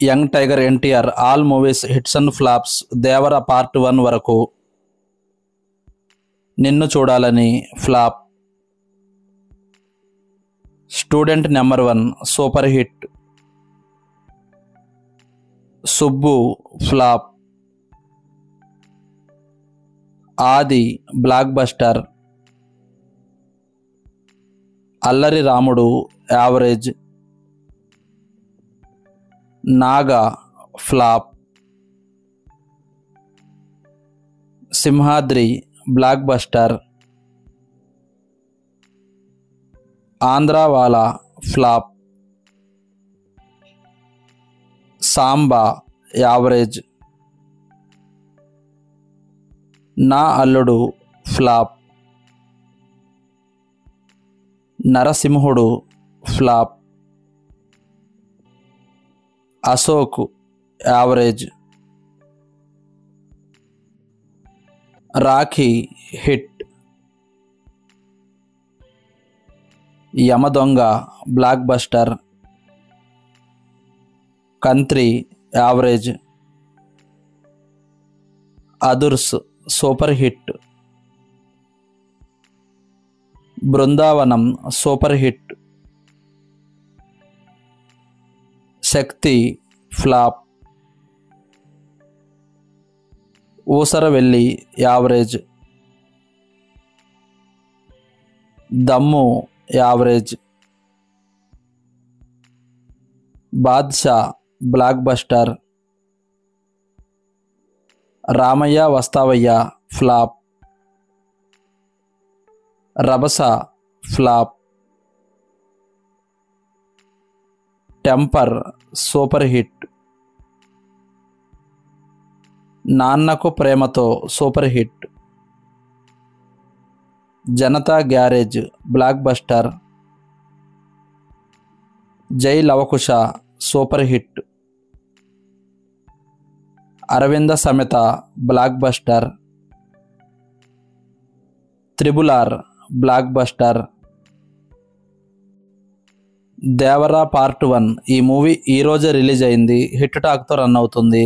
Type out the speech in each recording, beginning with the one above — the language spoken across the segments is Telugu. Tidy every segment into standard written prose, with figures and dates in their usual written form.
Young tiger NTR all movies hits and flops Devara part 1 వరకు. Ninnu Choodalani flop. Student number 1 super hit. Subbu flop. Aadi blockbuster. Allari Ramudu average. Naaga flop. Simhadri blockbuster. Andhrawala flop. Samba average. Naa Alludu flop. Narasimhudu flop. Ashok average. Rakhi hit. Yamadonga blockbuster. Kantri average. Adhurs super hit. Brindavanam super hit. Shakti flop. Oosaravelli average. Dhammu average. Baadshah blockbuster. Ramayya Vasthavayya flop. రభస flop. Temper super hit. Nannaku Prematho super hit. Janatha garage blockbuster. Jai Lavakusa super hit. Aravinda Sametha blockbuster. Triple R blockbuster. Devara part 1 ఈ మూవీ ఈరోజే రిలీజ్ అయింది. హిట్ టాక్తో రన్ అవుతుంది.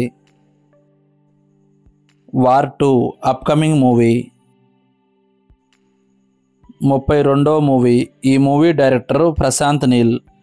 War 2 upcoming movie. 32వ మూవీ. ఈ మూవీ డైరెక్టర్ ప్రశాంత్ నీల్.